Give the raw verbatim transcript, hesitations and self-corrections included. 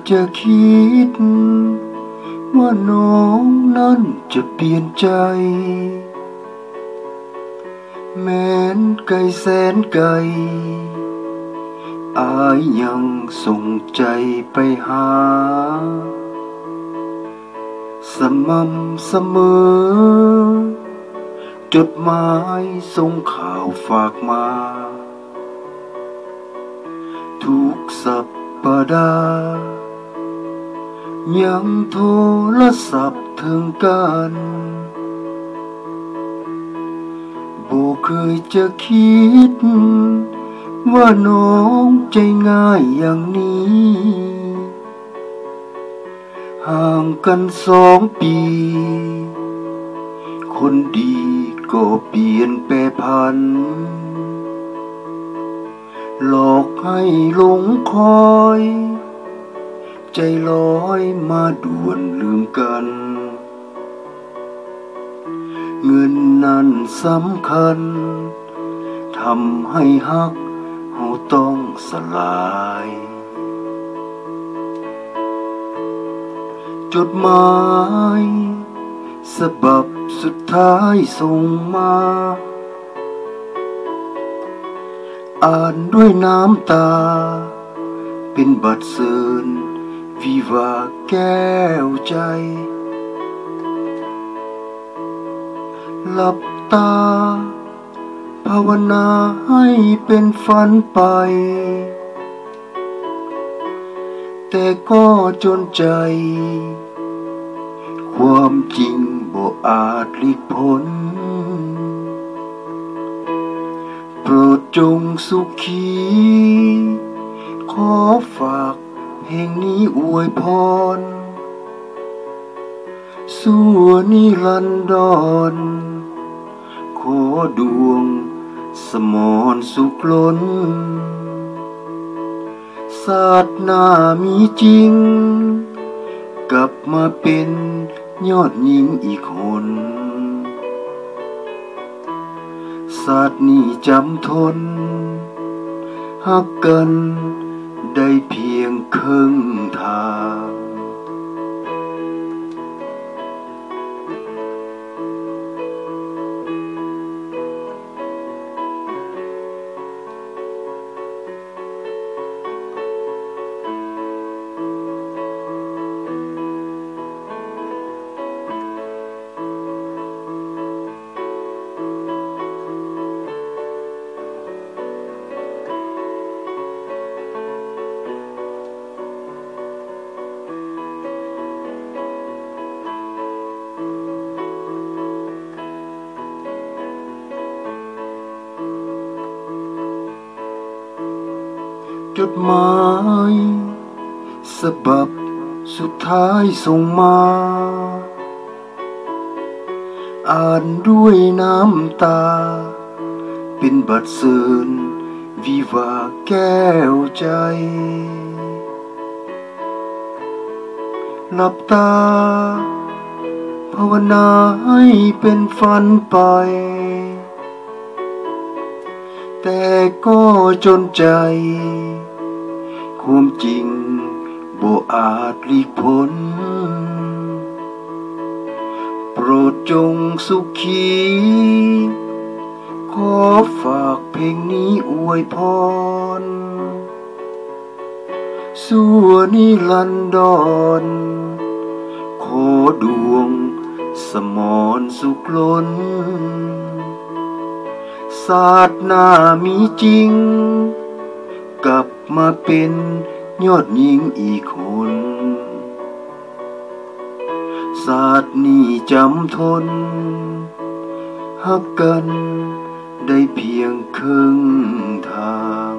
จะคิดว่าน้องนั้นจะเปลี่ยนใจแม้นไกลแสนไกลอายยังส่งใจไปหาสม่ำเสมอจดหมายส่งข่าวฝากมาทุกสัปดาห์ยังโทรศัพท์ถึงกันบ่เคยจะคิดว่าน้องใจง่ายอย่างนี้ห่างกันสองปีคนดีก็เปลี่ยนแปรพันหลอกให้หลงคอยใจลอยมาด่วนลืมกันเงินนั้นสำคัญทำให้ฮักเฮาต้องสลายจดหมายฉบับสุดท้ายส่งมาอ่านด้วยน้ำตาเป็นบัดเซินวิวาแก้วใจหลับตาภาวนาให้เป็นฝันไปแต่ก็จนใจความจริงบ่อาจหลีกพ้นโปรดจงสุขีขอฝากเพลงนี้อวยพรสู่นิรันดรขอดวงสมรสุขล้นศาสนามีจริงกลับมาเป็นยอดหญิงอีกคนศาสตร์นี้จำทนฮักกันได้เพียงครึ่งทางจดหมายฉบับสุดท้ายส่งมาอ่านด้วยน้ำตาเป็นบัดเซินวิวาแก้วใจหลับตาภาวนาให้เป็นฝันไปแต่ก็จนใจความจริงบ่อาจหลีกพ้นโปรดจงสุขีขอฝากเพลงนี้อวยพรสู่นิรันดรขอดวงสมรสุขล้นศาสนามีจริงกลับมาเป็นยอดหญิงอีกคนศาสตร์นี้จำทนฮักกันได้เพียงครึ่งทาง